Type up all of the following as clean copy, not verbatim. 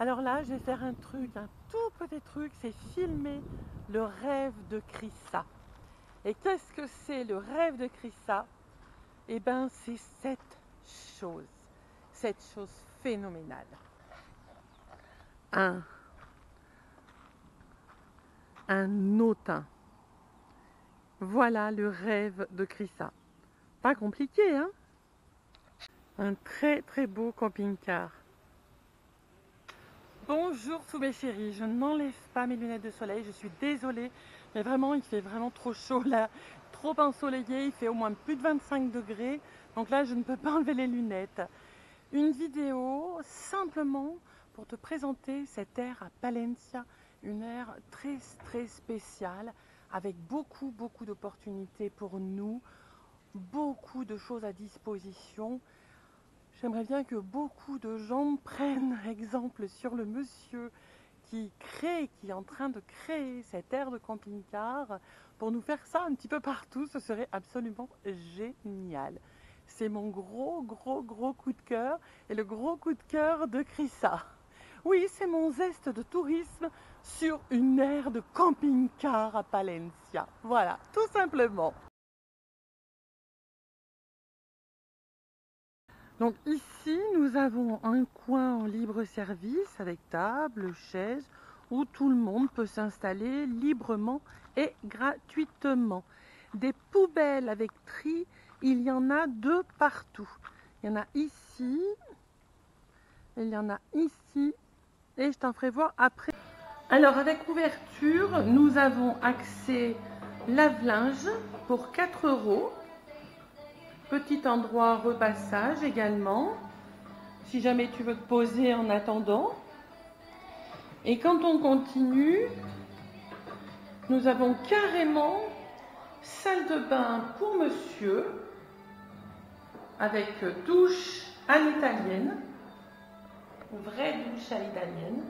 Alors là, je vais faire un truc, un tout petit truc, c'est filmer le rêve de Krissa. Et qu'est-ce que c'est le rêve de Krissa? Eh bien, c'est cette chose phénoménale. Un autain. Voilà le rêve de Krissa. Pas compliqué, hein? Un très très beau camping-car. Bonjour tous mes chéris, je n'enlève pas mes lunettes de soleil, je suis désolée, mais vraiment il fait vraiment trop chaud là, trop ensoleillé, il fait au moins plus de 25 degrés, donc là je ne peux pas enlever les lunettes. Une vidéo simplement pour te présenter cette aire à Palencia, une aire très très spéciale, avec beaucoup d'opportunités pour nous, beaucoup de choses à disposition. J'aimerais bien que beaucoup de gens prennent exemple sur le monsieur qui est en train de créer cette aire de camping-car pour nous faire ça un petit peu partout. Ce serait absolument génial. C'est mon gros coup de cœur et le gros coup de cœur de Krissa. Oui, c'est mon zeste de tourisme sur une aire de camping-car à Palencia. Voilà, tout simplement. Donc ici, nous avons un coin en libre service avec table, chaise, où tout le monde peut s'installer librement et gratuitement. Des poubelles avec tri, il y en a de partout. Il y en a ici, il y en a ici, et je t'en ferai voir après. Alors avec ouverture, nous avons accès lave-linge pour 4 €. Petit endroit repassage également, si jamais tu veux te poser en attendant. Et quand on continue, nous avons carrément salle de bain pour monsieur, avec douche à l'italienne, vraie douche à l'italienne.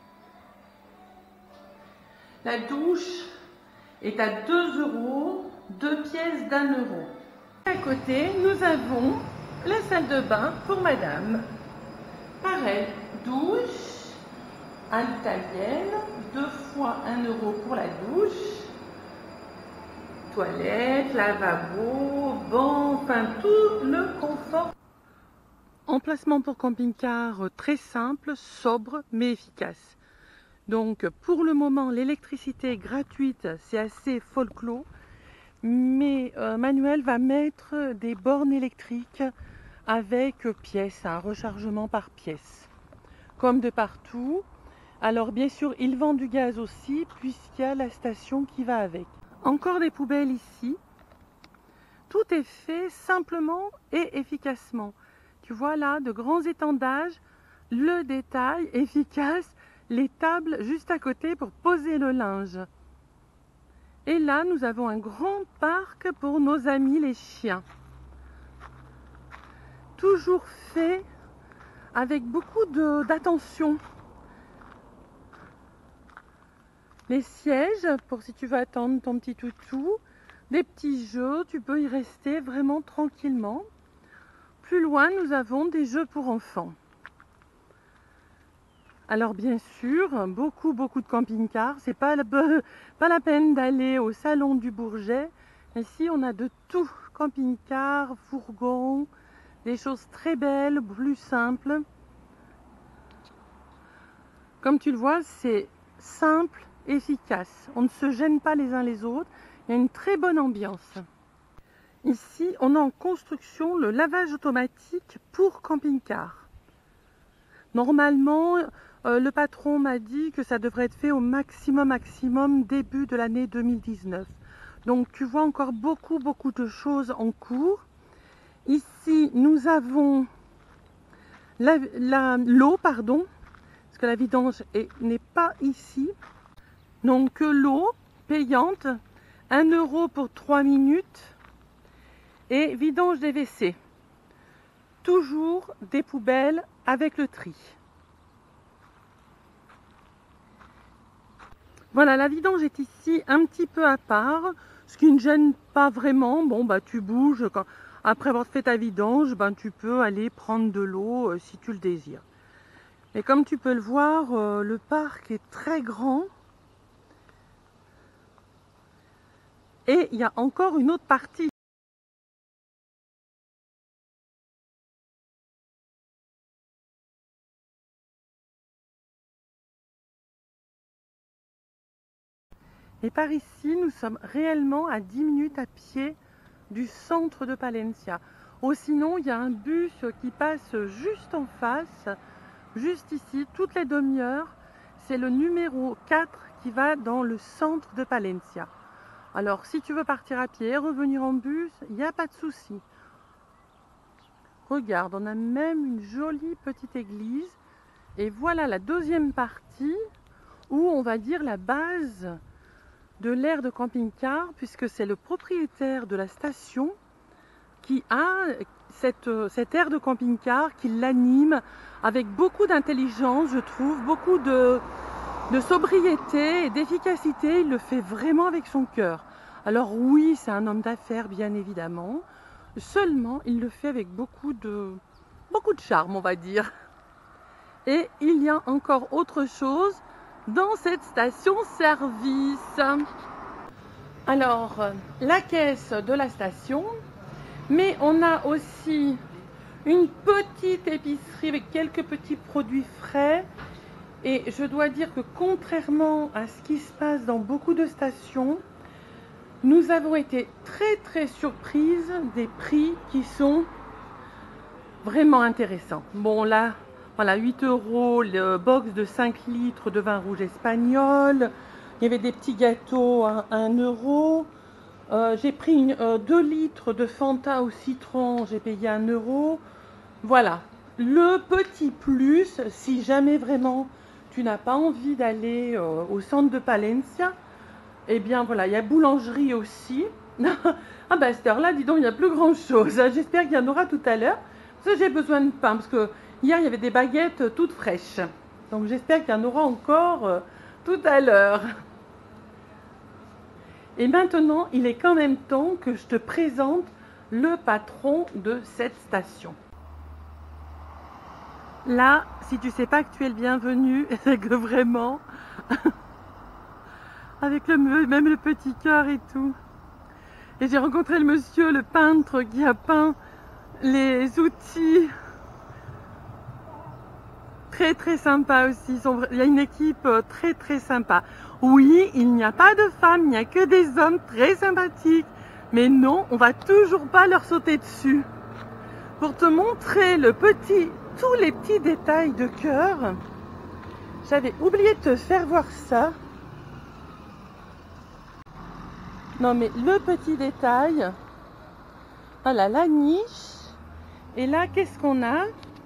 La douche est à 2 €, 2 pièces d'1 €. À côté, nous avons la salle de bain pour madame. Pareil, douche à l'italienne, 2 fois 1 € pour la douche. Toilette, lavabo, banc, enfin tout le confort. Emplacement pour camping-car très simple, sobre mais efficace. Donc pour le moment, l'électricité est gratuite, c'est assez folklore. Mais Manuel va mettre des bornes électriques avec pièces, un rechargement par pièce, comme de partout. Alors bien sûr, il vend du gaz aussi, puisqu'il y a la station qui va avec. Encore des poubelles ici. Tout est fait simplement et efficacement. Tu vois là, de grands étendages, le détail efficace, les tables juste à côté pour poser le linge. Et là, nous avons un grand parc pour nos amis les chiens. Toujours fait avec beaucoup d'attention. Les sièges, pour si tu veux attendre ton petit toutou. Des petits jeux, tu peux y rester vraiment tranquillement. Plus loin, nous avons des jeux pour enfants. Alors bien sûr, beaucoup de camping-cars. C'est pas la peine d'aller au salon du Bourget. Ici, on a de tout. Camping-car, fourgon, des choses très belles, plus simples. Comme tu le vois, c'est simple, efficace. On ne se gêne pas les uns les autres. Il y a une très bonne ambiance. Ici, on a en construction le lavage automatique pour camping-car. Normalement, le patron m'a dit que ça devrait être fait au maximum début de l'année 2019. Donc tu vois encore beaucoup de choses en cours. Ici, nous avons l'eau, parce que la vidange n'est pas ici. Donc l'eau payante, 1 € pour 3 minutes, et vidange des WC. Toujours des poubelles avec le tri. Voilà, la vidange est ici un petit peu à part, ce qui ne gêne pas vraiment. Bon, bah tu bouges, après avoir fait ta vidange, tu peux aller prendre de l'eau si tu le désires. Et comme tu peux le voir, le parc est très grand. Et il y a encore une autre partie. Et par ici, nous sommes réellement à 10 minutes à pied du centre de Palencia. Ou sinon, il y a un bus qui passe juste en face, juste ici, toutes les demi-heures. C'est le numéro 4 qui va dans le centre de Palencia. Alors, si tu veux partir à pied et revenir en bus, il n'y a pas de souci. Regarde, on a même une jolie petite église. Et voilà la deuxième partie où on va dire la base de l'aire de camping-car, puisque c'est le propriétaire de la station qui a cette aire de camping-car, qui l'anime avec beaucoup d'intelligence, je trouve, beaucoup de sobriété et d'efficacité. Il le fait vraiment avec son cœur. Alors oui, c'est un homme d'affaires, bien évidemment, seulement il le fait avec beaucoup de charme, on va dire. Et il y a encore autre chose dans cette station-service. Alors, la caisse de la station, mais on a aussi une petite épicerie avec quelques petits produits frais. Et je dois dire que contrairement à ce qui se passe dans beaucoup de stations, nous avons été très surprises des prix qui sont vraiment intéressants. Bon là, voilà, 8 € le box de 5 litres de vin rouge espagnol. Il y avait des petits gâteaux à 1 €. J'ai pris 2 litres de Fanta au citron, j'ai payé 1 €. Voilà, le petit plus, si jamais vraiment tu n'as pas envie d'aller au centre de Palencia, eh bien voilà, il y a boulangerie aussi. Ah bah à cette heure-là, dis donc, il n'y a plus grand-chose. J'espère qu'il y en aura tout à l'heure. Parce que j'ai besoin de pain, parce que hier, il y avait des baguettes toutes fraîches. Donc j'espère qu'il y en aura encore tout à l'heure. Et maintenant, il est quand même temps que je te présente le patron de cette station. Là, si tu sais pas que tu es le bienvenu, c'est que vraiment, avec même le petit cœur et tout. Et j'ai rencontré le monsieur, le peintre, qui a peint les outils. Très sympa aussi. Il y a une équipe très sympa. Oui, il n'y a pas de femmes, il n'y a que des hommes très sympathiques. Mais non, on va toujours pas leur sauter dessus. Pour te montrer tous les petits détails de cœur, j'avais oublié de te faire voir ça. Non mais le petit détail, voilà la niche. Et là, qu'est-ce qu'on a?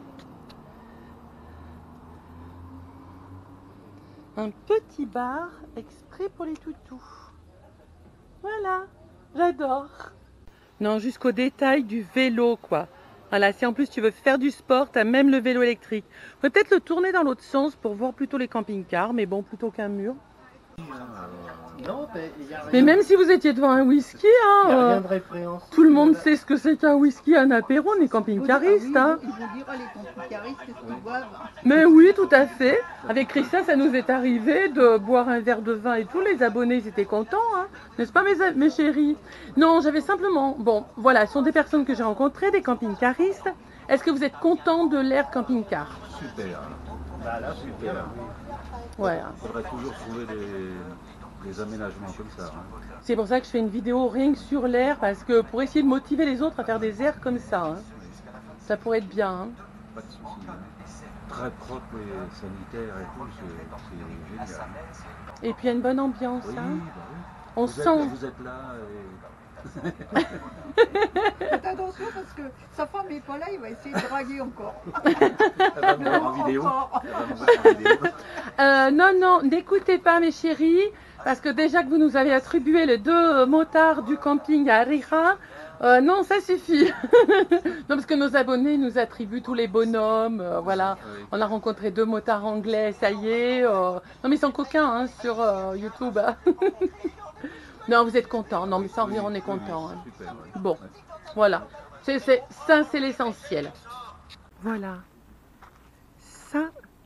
Un petit bar exprès pour les toutous. Voilà, j'adore. Non, jusqu'au détail du vélo, quoi. Voilà, si en plus tu veux faire du sport, tu as même le vélo électrique. Peut-être le tourner dans l'autre sens pour voir plutôt les camping-cars, mais bon, plutôt qu'un mur. Non, mais même si vous étiez devant un whisky, hein, tout le monde sait ce que c'est qu'un whisky, un apéro, on est camping-cariste. Hein. Il vous dira les camping-caristes qu'est-ce qu'ils boivent. Mais oui, tout à fait. Avec Christian, ça nous est arrivé de boire un verre de vin et tous les abonnés ils étaient contents, hein. N'est-ce pas mes chéris? Non, j'avais simplement, bon, voilà, ce sont des personnes que j'ai rencontrées, des camping-caristes. Est-ce que vous êtes contents de l'air camping-car? Super. Voilà, super. Ouais. Il faudrait toujours trouver des aménagements comme ça. Hein. C'est pour ça que je fais une vidéo rien que sur l'air, parce que pour essayer de motiver les autres à faire des airs comme ça. Hein. Ça pourrait être bien. Hein. Pas de souci. Très propre et sanitaire et tout, c'est génial. Et puis il y a une bonne ambiance. Oui, hein. bah oui. On sent. Vous êtes là et... Faites attention parce que sa femme n'est pas là, il va essayer de draguer encore. Elle va me voir en vidéo. Elle va me voir en vidéo. Non, n'écoutez pas mes chéris, parce que déjà que vous nous avez attribué les 2 motards du camping à Rira, non, ça suffit. Non, parce que nos abonnés nous attribuent tous les bonhommes, voilà. Oui. On a rencontré 2 motards anglais, ça y est. Non, mais ils sont coquins hein, sur YouTube. Hein. Non, vous êtes contents. Non, mais sans rire, on est contents. Hein. Super, ouais. Bon, voilà. Ça, c'est l'essentiel. Voilà. Ça,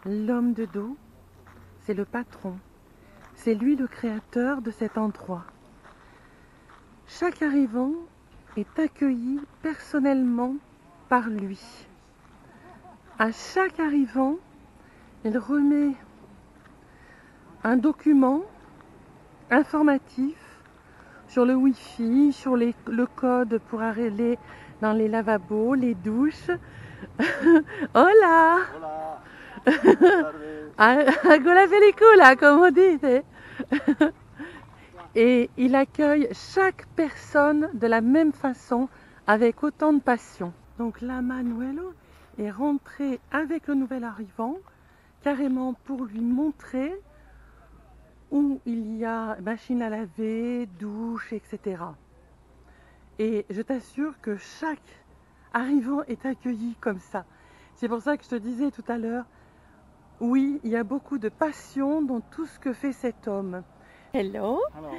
L'homme de dos, c'est le patron. C'est lui le créateur de cet endroit. Chaque arrivant est accueilli personnellement par lui. À chaque arrivant, il remet un document informatif sur le Wi-Fi, sur le code pour aller dans les lavabos, les douches. Hola! Con la película, comme on dit. Et il accueille chaque personne de la même façon, avec autant de passion. Donc là, Manuelo est rentré avec le nouvel arrivant, carrément pour lui montrer où il y a machine à laver, douche, etc. Et je t'assure que chaque arrivant est accueilli comme ça. C'est pour ça que je te disais tout à l'heure, oui, il y a beaucoup de passion dans tout ce que fait cet homme. Hello.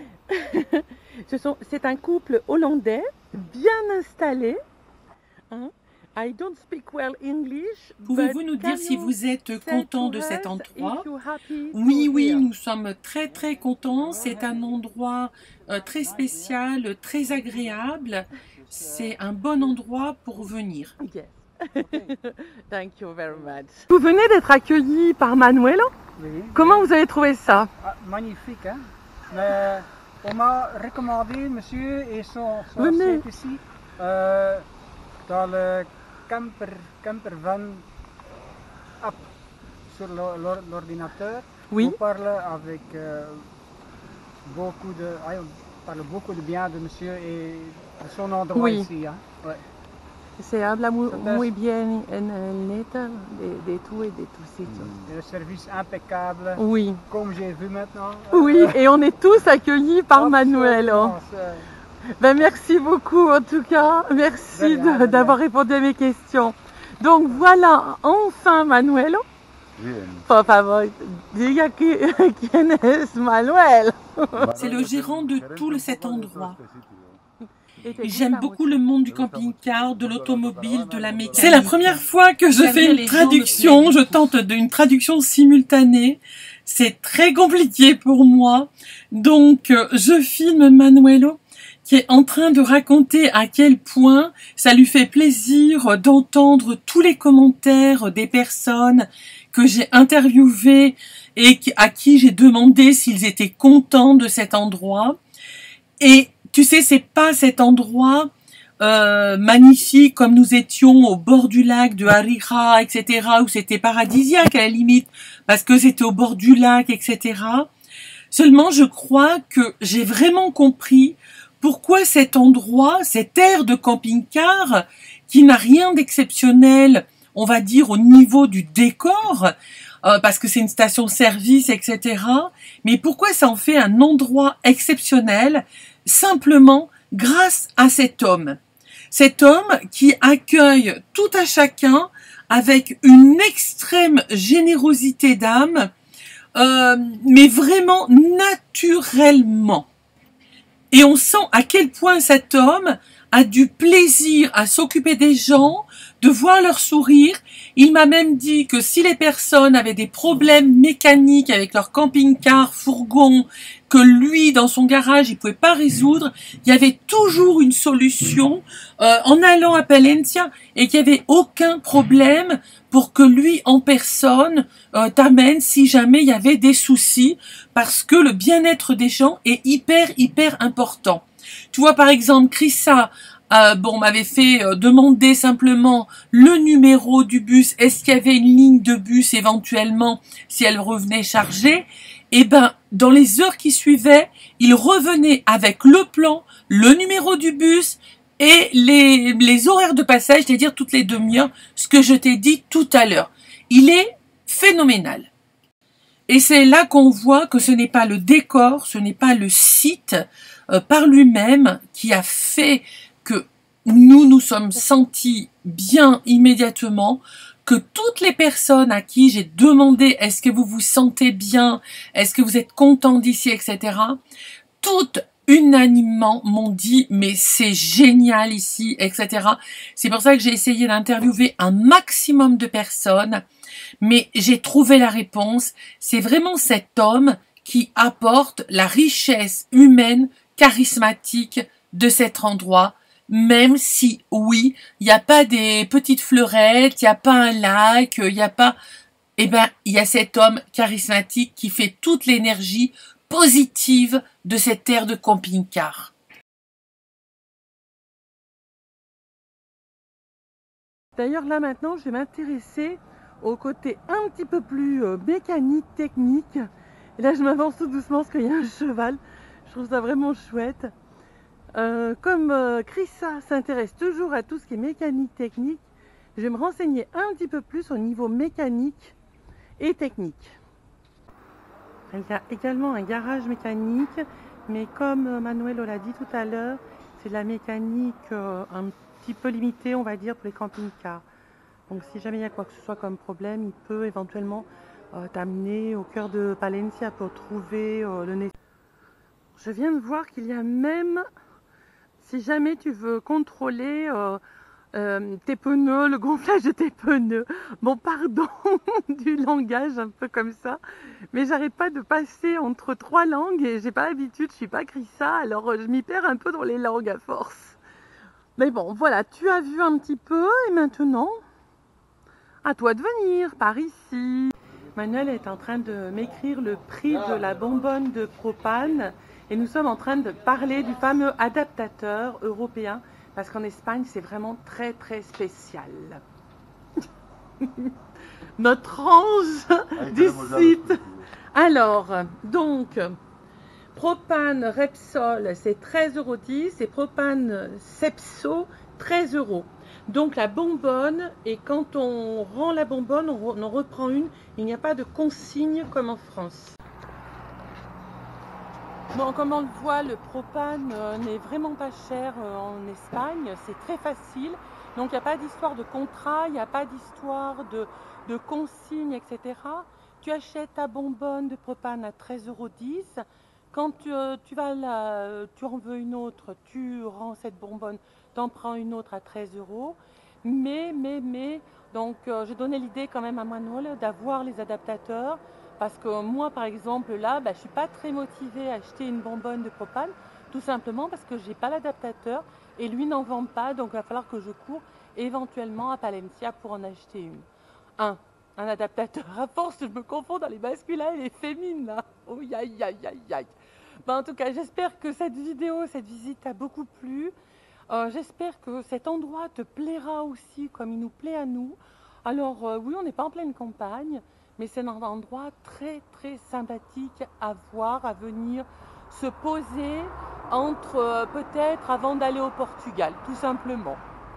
C'est un couple hollandais, bien installé. Hein? I don't speak well English. Pouvez-vous nous dire si vous êtes content de cet endroit? Oui, oui, nous sommes très très contents. C'est un endroit très spécial, très agréable. C'est un bon endroit pour venir. Yes. Thank you very much. Vous venez d'être accueilli par Manuelo. Oui. Comment vous avez trouvé ça? Ah, magnifique, hein? Mais on m'a recommandé, monsieur, et son site ici, dans le camper van app sur l'ordinateur. Oui. On parle avec beaucoup de bien de monsieur et de son endroit ici. Hein? Ouais. Se habla muy bien en el net de tout et de tout sitio. Et le service impeccable, Oui. comme j'ai vu maintenant. Oui, et on est tous accueillis par Manuelo. Ben, merci beaucoup en tout cas. Merci d'avoir répondu à mes questions. Donc voilà, enfin Manuelo. Por favor, diga quién es Manuel. C'est le gérant de tout cet endroit. J'aime beaucoup le monde du camping-car, de l'automobile, de la mécanique. C'est la première fois que je fais une traduction. Je tente une traduction simultanée. C'est très compliqué pour moi. Donc, je filme Manuelo qui est en train de raconter à quel point ça lui fait plaisir d'entendre tous les commentaires des personnes que j'ai interviewées et à qui j'ai demandé s'ils étaient contents de cet endroit. Et tu sais, c'est pas cet endroit magnifique comme nous étions au bord du lac de Arija, etc., où c'était paradisiaque à la limite, parce que c'était au bord du lac, etc. Seulement, je crois que j'ai vraiment compris pourquoi cet endroit, cette aire de camping-car, qui n'a rien d'exceptionnel, on va dire, au niveau du décor, parce que c'est une station-service, etc., mais pourquoi ça en fait un endroit exceptionnel, simplement grâce à cet homme. Cet homme qui accueille tout à chacun avec une extrême générosité d'âme, mais vraiment naturellement. Et on sent à quel point cet homme a du plaisir à s'occuper des gens, de voir leur sourire. Il m'a même dit que si les personnes avaient des problèmes mécaniques avec leur camping-car, fourgon, que lui, dans son garage, il pouvait pas résoudre, il y avait toujours une solution en allant à Palencia et qu'il n'y avait aucun problème pour que lui, en personne, t'amène si jamais il y avait des soucis, parce que le bien-être des gens est hyper important. Tu vois, par exemple, Chrissa, m'avait fait demander simplement le numéro du bus, est-ce qu'il y avait une ligne de bus éventuellement si elle revenait chargée. Et ben, dans les heures qui suivaient, il revenait avec le plan, le numéro du bus et les horaires de passage, c'est-à-dire toutes les demi-heures, ce que je t'ai dit tout à l'heure. Il est phénoménal. Et c'est là qu'on voit que ce n'est pas le décor, ce n'est pas le site par lui-même qui a fait que nous sommes sentis bien immédiatement, que toutes les personnes à qui j'ai demandé est-ce que vous vous sentez bien, est-ce que vous êtes content d'ici, etc., toutes unanimement m'ont dit mais c'est génial ici, etc. C'est pour ça que j'ai essayé d'interviewer un maximum de personnes, mais j'ai trouvé la réponse. C'est vraiment cet homme qui apporte la richesse humaine, charismatique de cet endroit, même si, oui, il n'y a pas des petites fleurettes, il n'y a pas un lac, il n'y a pas... Eh ben, il y a cet homme charismatique qui fait toute l'énergie positive de cette terre de camping-car. D'ailleurs, là maintenant, je vais m'intéresser au côté un petit peu plus mécanique, technique. Et là, je m'avance tout doucement parce qu'il y a un cheval. Je trouve ça vraiment chouette. Comme Chrissa s'intéresse toujours à tout ce qui est mécanique, technique, je vais me renseigner un petit peu plus au niveau mécanique et technique. Il y a également un garage mécanique, mais comme Manuelo l'a dit tout à l'heure, c'est de la mécanique un petit peu limitée, on va dire, pour les camping-cars. Donc si jamais il y a quoi que ce soit comme problème, il peut éventuellement t'amener au cœur de Palencia pour trouver le nécessaire. Je viens de voir qu'il y a même, si jamais tu veux contrôler tes pneus, le gonflage de tes pneus. Bon, pardon du langage un peu comme ça, mais j'arrête pas de passer entre trois langues et j'ai pas l'habitude, je suis pas Chrissa, alors je m'y perds un peu dans les langues à force. Mais bon, voilà, tu as vu un petit peu et maintenant, à toi de venir par ici. Manuel est en train de m'écrire le prix de la bonbonne de propane et nous sommes en train de parler du fameux adaptateur européen. Parce qu'en Espagne, c'est vraiment très très spécial. Notre ange du site. Alors, donc, propane Repsol, c'est 13,10 € et propane Cepso, 13 €. Donc la bonbonne, et quand on rend la bonbonne, on en reprend une. Il n'y a pas de consigne comme en France. Bon, comme on le voit, le propane n'est vraiment pas cher en Espagne, c'est très facile. Donc il n'y a pas d'histoire de contrat, il n'y a pas d'histoire de consigne, etc. Tu achètes ta bonbonne de propane à 13,10 €. Quand tu en veux une autre, tu rends cette bonbonne, tu en prends une autre à 13 €. Mais, donc j'ai donné l'idée quand même à Manuel d'avoir les adaptateurs. Parce que moi, par exemple, là, je ne suis pas très motivée à acheter une bonbonne de propane, tout simplement parce que je n'ai pas l'adaptateur et lui n'en vend pas, donc il va falloir que je cours éventuellement à Palencia pour en acheter une. Un adaptateur. À force, je me confonds dans les masculins et les féminines, là. Oh, aïe, aïe, aïe, aïe. En tout cas, j'espère que cette vidéo, cette visite t'a beaucoup plu. J'espère que cet endroit te plaira aussi comme il nous plaît à nous. Alors, oui, on n'est pas en pleine campagne, mais c'est un endroit très très sympathique à voir, à venir se poser entre peut-être avant d'aller au Portugal, tout simplement.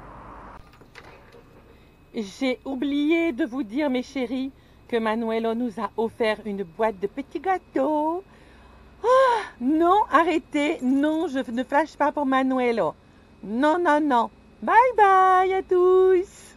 J'ai oublié de vous dire, mes chéris, que Manuelo nous a offert une boîte de petits gâteaux. Ah, non, arrêtez, non, je ne flash pas pour Manuelo. Non, non, non. Bye bye à tous.